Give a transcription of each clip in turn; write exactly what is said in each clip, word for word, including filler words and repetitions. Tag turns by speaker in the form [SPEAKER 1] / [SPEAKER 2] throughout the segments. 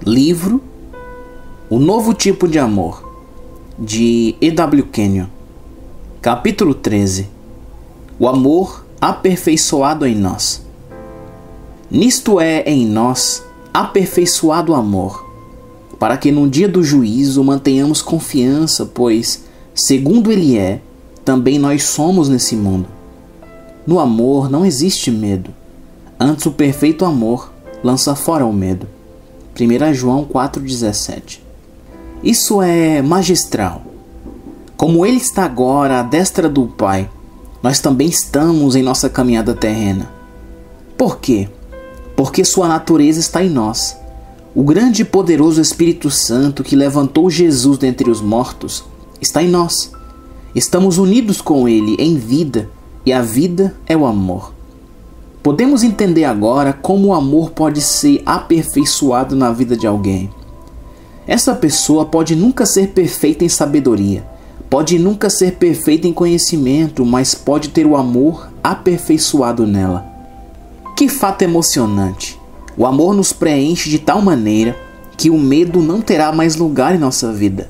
[SPEAKER 1] Livro O Novo Tipo de Amor, de E W Kenyon. Capítulo treze. O amor aperfeiçoado em nós. Nisto é em nós aperfeiçoado o amor, para que no dia do juízo mantenhamos confiança, pois, segundo ele é, também nós somos nesse mundo. No amor não existe medo, antes o perfeito amor lança fora o medo. primeira João quatro, dezessete. Isso é magistral. Como ele está agora à destra do Pai, nós também estamos em nossa caminhada terrena. Por quê? Porque sua natureza está em nós. O grande e poderoso Espírito Santo que levantou Jesus dentre os mortos está em nós. Estamos unidos com ele em vida, e a vida é o amor. Podemos entender agora como o amor pode ser aperfeiçoado na vida de alguém. Essa pessoa pode nunca ser perfeita em sabedoria, pode nunca ser perfeita em conhecimento, mas pode ter o amor aperfeiçoado nela. Que fato emocionante! O amor nos preenche de tal maneira que o medo não terá mais lugar em nossa vida.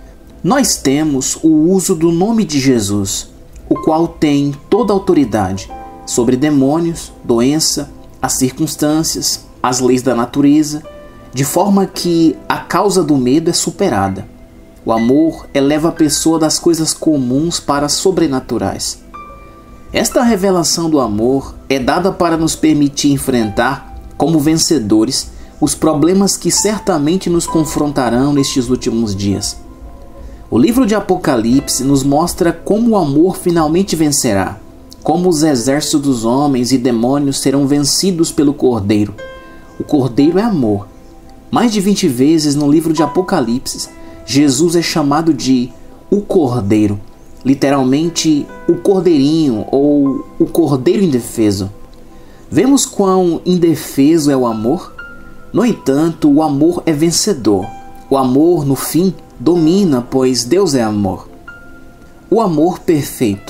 [SPEAKER 1] Nós temos o uso do nome de Jesus, o qual tem toda a autoridade sobre demônios, doença, as circunstâncias, as leis da natureza, de forma que a causa do medo é superada. O amor eleva a pessoa das coisas comuns para as sobrenaturais. Esta revelação do amor é dada para nos permitir enfrentar, como vencedores, os problemas que certamente nos confrontarão nestes últimos dias. O livro de Apocalipse nos mostra como o amor finalmente vencerá, como os exércitos dos homens e demônios serão vencidos pelo Cordeiro. O Cordeiro é amor. Mais de vinte vezes no livro de Apocalipse, Jesus é chamado de o Cordeiro, literalmente o Cordeirinho ou o Cordeiro indefeso. Vemos quão indefeso é o amor? No entanto, o amor é vencedor. O amor, no fim, domina, pois Deus é amor. O amor perfeito.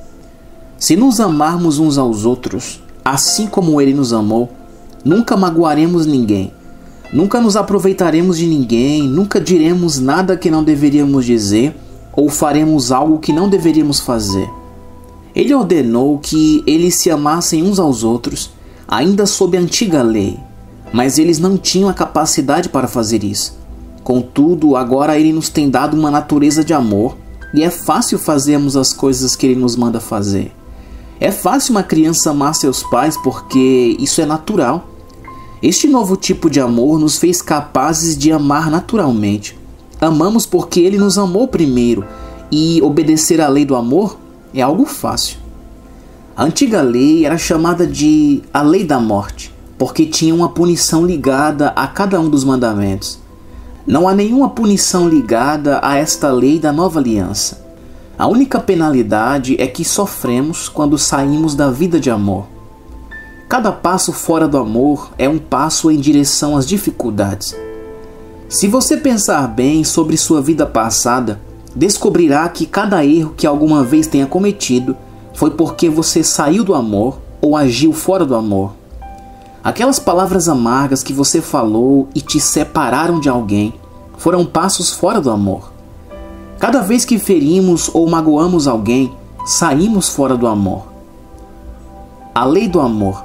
[SPEAKER 1] Se nos amarmos uns aos outros, assim como ele nos amou, nunca magoaremos ninguém, nunca nos aproveitaremos de ninguém, nunca diremos nada que não deveríamos dizer ou faremos algo que não deveríamos fazer. Ele ordenou que eles se amassem uns aos outros, ainda sob a antiga lei, mas eles não tinham a capacidade para fazer isso. Contudo, agora ele nos tem dado uma natureza de amor e é fácil fazermos as coisas que ele nos manda fazer. É fácil uma criança amar seus pais porque isso é natural. Este novo tipo de amor nos fez capazes de amar naturalmente. Amamos porque ele nos amou primeiro, e obedecer à lei do amor é algo fácil. A antiga lei era chamada de a lei da morte, porque tinha uma punição ligada a cada um dos mandamentos. Não há nenhuma punição ligada a esta lei da nova aliança. A única penalidade é que sofremos quando saímos da vida de amor. Cada passo fora do amor é um passo em direção às dificuldades. Se você pensar bem sobre sua vida passada, descobrirá que cada erro que alguma vez tenha cometido foi porque você saiu do amor ou agiu fora do amor. Aquelas palavras amargas que você falou e te separaram de alguém foram passos fora do amor. Cada vez que ferimos ou magoamos alguém, saímos fora do amor. A lei do amor.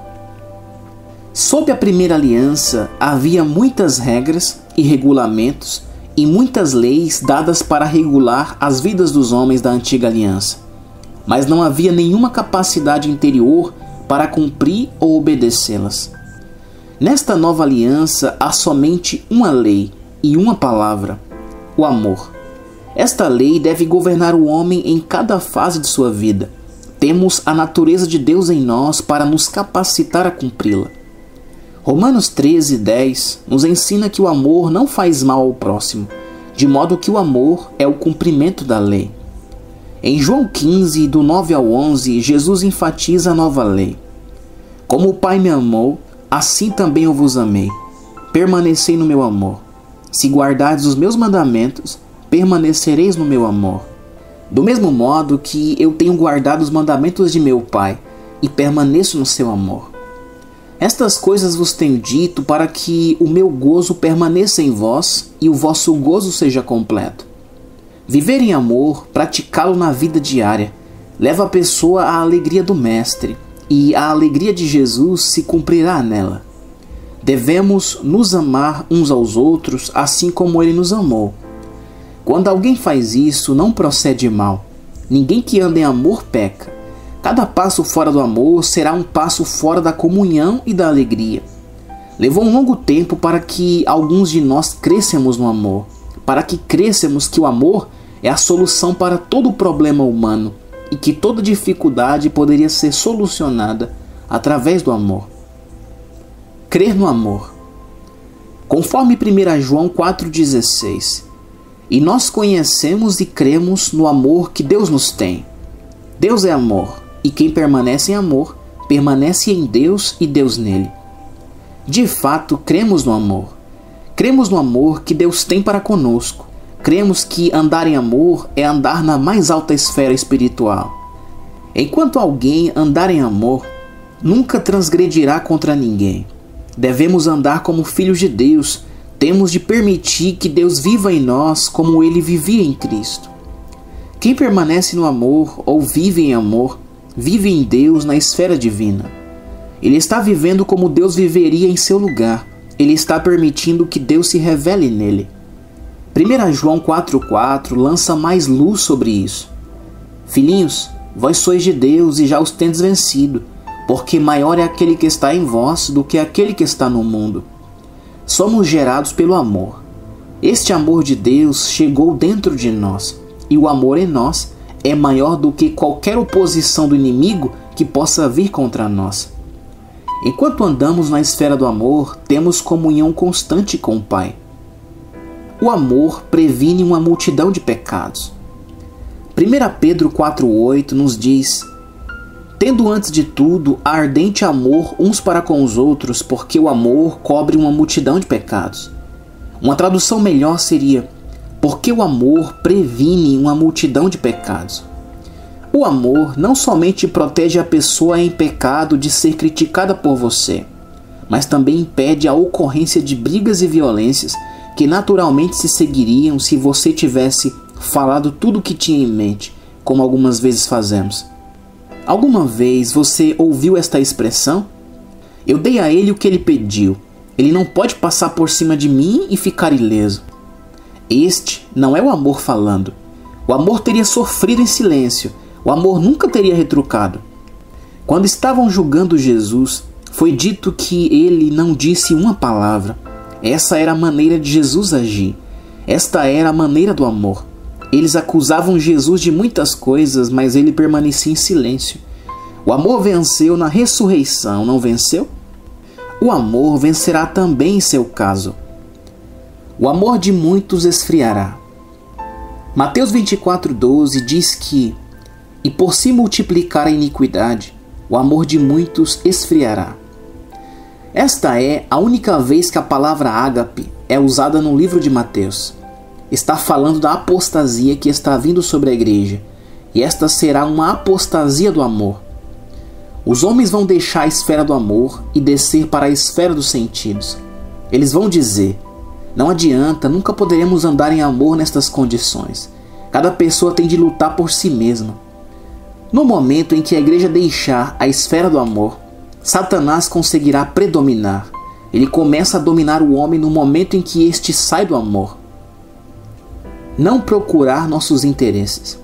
[SPEAKER 1] Sob a primeira aliança, havia muitas regras e regulamentos e muitas leis dadas para regular as vidas dos homens da antiga aliança. Mas não havia nenhuma capacidade interior para cumprir ou obedecê-las. Nesta nova aliança, há somente uma lei e uma palavra: o amor. Esta lei deve governar o homem em cada fase de sua vida. Temos a natureza de Deus em nós para nos capacitar a cumpri-la. Romanos treze, dez nos ensina que o amor não faz mal ao próximo, de modo que o amor é o cumprimento da lei. Em João quinze, do nove ao onze, Jesus enfatiza a nova lei. Como o Pai me amou, assim também eu vos amei. Permanecei no meu amor. Se guardardes os meus mandamentos, permanecereis no meu amor. Do mesmo modo que eu tenho guardado os mandamentos de meu Pai e permaneço no seu amor. Estas coisas vos tenho dito para que o meu gozo permaneça em vós e o vosso gozo seja completo. Viver em amor, praticá-lo na vida diária, leva a pessoa à alegria do Mestre, e a alegria de Jesus se cumprirá nela. Devemos nos amar uns aos outros assim como Ele nos amou. Quando alguém faz isso, não procede mal. Ninguém que anda em amor peca. Cada passo fora do amor será um passo fora da comunhão e da alegria. Levou um longo tempo para que alguns de nós crescemos no amor, para que crescemos que o amor é a solução para todo problema humano e que toda dificuldade poderia ser solucionada através do amor. Crer no amor. Conforme primeira João quatro dezesseis, e nós conhecemos e cremos no amor que Deus nos tem. Deus é amor, e quem permanece em amor, permanece em Deus e Deus nele. De fato, cremos no amor. Cremos no amor que Deus tem para conosco. Cremos que andar em amor é andar na mais alta esfera espiritual. Enquanto alguém andar em amor, nunca transgredirá contra ninguém. Devemos andar como filhos de Deus. Temos de permitir que Deus viva em nós como Ele vivia em Cristo. Quem permanece no amor ou vive em amor, vive em Deus na esfera divina. Ele está vivendo como Deus viveria em seu lugar. Ele está permitindo que Deus se revele nele. primeira João quatro quatro lança mais luz sobre isso. Filhinhos, vós sois de Deus e já os tendes vencido, porque maior é aquele que está em vós do que aquele que está no mundo. Somos gerados pelo amor. Este amor de Deus chegou dentro de nós, e o amor em nós é maior do que qualquer oposição do inimigo que possa vir contra nós. Enquanto andamos na esfera do amor, temos comunhão constante com o Pai. O amor previne uma multidão de pecados. primeira Pedro quatro oito nos diz: tendo antes de tudo ardente amor uns para com os outros, porque o amor cobre uma multidão de pecados. Uma tradução melhor seria: porque o amor previne uma multidão de pecados. O amor não somente protege a pessoa em pecado de ser criticada por você, mas também impede a ocorrência de brigas e violências que naturalmente se seguiriam se você tivesse falado tudo o que tinha em mente, como algumas vezes fazemos. Alguma vez você ouviu esta expressão? Eu dei a ele o que ele pediu. Ele não pode passar por cima de mim e ficar ileso. Este não é o amor falando. O amor teria sofrido em silêncio. O amor nunca teria retrucado. Quando estavam julgando Jesus, foi dito que ele não disse uma palavra. Essa era a maneira de Jesus agir. Esta era a maneira do amor. Eles acusavam Jesus de muitas coisas, mas ele permanecia em silêncio. O amor venceu na ressurreição, não venceu? O amor vencerá também em seu caso. O amor de muitos esfriará. Mateus vinte e quatro, doze diz que: e por se multiplicar a iniquidade, o amor de muitos esfriará. Esta é a única vez que a palavra ágape é usada no livro de Mateus. Está falando da apostasia que está vindo sobre a igreja, e esta será uma apostasia do amor. Os homens vão deixar a esfera do amor e descer para a esfera dos sentidos. Eles vão dizer: não adianta, nunca poderemos andar em amor nestas condições. Cada pessoa tem de lutar por si mesma. No momento em que a igreja deixar a esfera do amor, Satanás conseguirá predominar. Ele começa a dominar o homem no momento em que este sai do amor. Não procurar nossos interesses.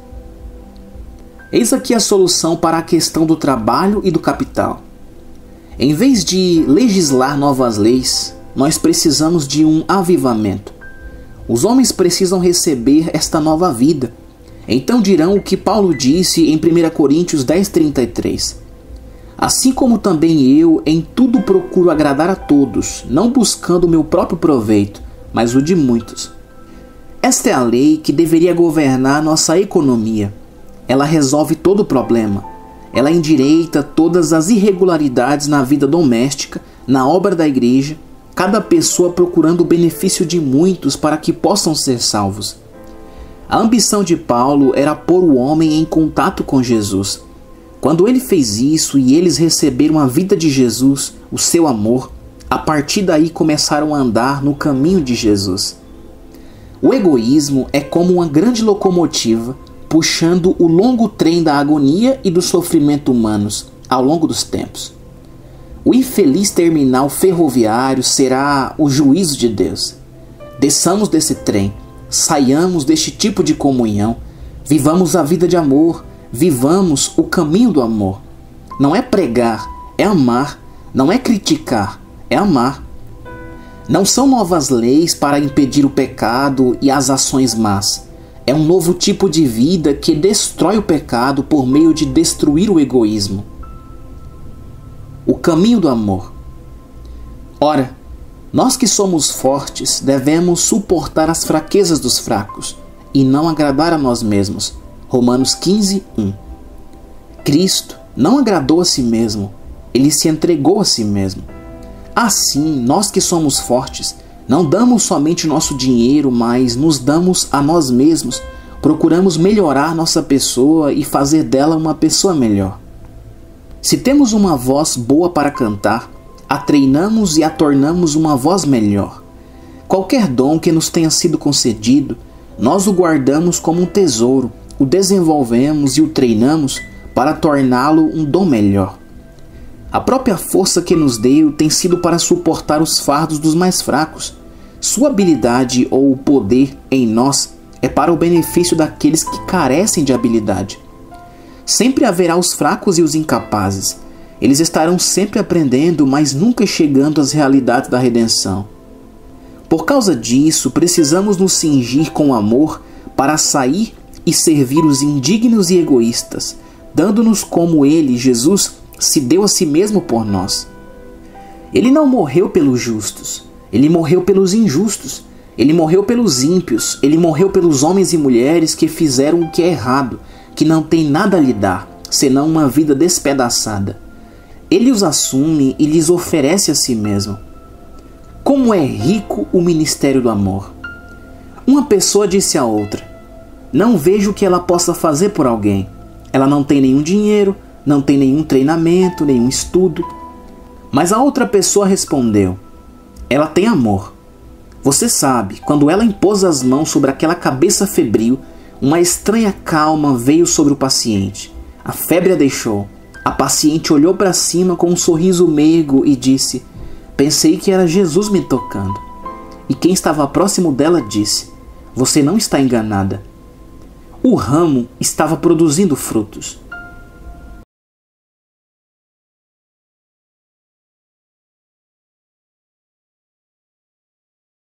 [SPEAKER 1] Eis aqui a solução para a questão do trabalho e do capital. Em vez de legislar novas leis, nós precisamos de um avivamento. Os homens precisam receber esta nova vida. Então dirão o que Paulo disse em primeira Coríntios dez, trinta e três. Assim como também eu em tudo procuro agradar a todos, não buscando o meu próprio proveito, mas o de muitos. Esta é a lei que deveria governar nossa economia. Ela resolve todo o problema. Ela endireita todas as irregularidades na vida doméstica, na obra da igreja, cada pessoa procurando o benefício de muitos para que possam ser salvos. A ambição de Paulo era pôr o homem em contato com Jesus. Quando ele fez isso e eles receberam a vida de Jesus, o seu amor, a partir daí começaram a andar no caminho de Jesus. O egoísmo é como uma grande locomotiva puxando o longo trem da agonia e do sofrimento humanos ao longo dos tempos. O infeliz terminal ferroviário será o juízo de Deus. Desçamos desse trem, saiamos deste tipo de comunhão, vivamos a vida de amor, vivamos o caminho do amor. Não é pregar, é amar. Não é criticar, é amar. Não são novas leis para impedir o pecado e as ações más. É um novo tipo de vida que destrói o pecado por meio de destruir o egoísmo. O caminho do amor. Ora, nós que somos fortes devemos suportar as fraquezas dos fracos e não agradar a nós mesmos. Romanos quinze, um. Cristo não agradou a si mesmo, ele se entregou a si mesmo. Assim, nós que somos fortes, não damos somente nosso dinheiro, mas nos damos a nós mesmos, procuramos melhorar nossa pessoa e fazer dela uma pessoa melhor. Se temos uma voz boa para cantar, a treinamos e a tornamos uma voz melhor. Qualquer dom que nos tenha sido concedido, nós o guardamos como um tesouro, o desenvolvemos e o treinamos para torná-lo um dom melhor. A própria força que nos deu tem sido para suportar os fardos dos mais fracos. Sua habilidade ou poder em nós é para o benefício daqueles que carecem de habilidade. Sempre haverá os fracos e os incapazes. Eles estarão sempre aprendendo, mas nunca chegando às realidades da redenção. Por causa disso, precisamos nos cingir com amor para sair e servir os indignos e egoístas, dando-nos como ele, Jesus, se deu a si mesmo por nós. Ele não morreu pelos justos, ele morreu pelos injustos, ele morreu pelos ímpios, ele morreu pelos homens e mulheres que fizeram o que é errado, que não tem nada a lhe dar, senão uma vida despedaçada. Ele os assume e lhes oferece a si mesmo. Como é rico o ministério do amor! Uma pessoa disse a outra: não vejo o que ela possa fazer por alguém. Ela não tem nenhum dinheiro, não tem nenhum treinamento, nenhum estudo. Mas a outra pessoa respondeu: ela tem amor. Você sabe, quando ela impôs as mãos sobre aquela cabeça febril, uma estranha calma veio sobre o paciente. A febre a deixou. A paciente olhou para cima com um sorriso meigo e disse: pensei que era Jesus me tocando. E quem estava próximo dela disse: você não está enganada. O ramo estava produzindo frutos.